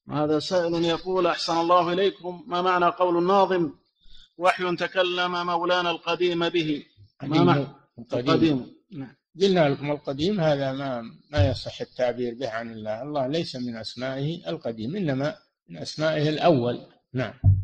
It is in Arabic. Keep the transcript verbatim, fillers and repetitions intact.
هذا سائل يقول: أحسن الله إليكم، ما معنى قول الناظم: وحي تكلم مولانا القديم به؟ ما معنى القديم؟ القديم. نعم. قلنا لكم القديم هذا ما ما يصح التعبير به عن الله. الله ليس من أسمائه القديم، إنما من أسمائه الأول. نعم.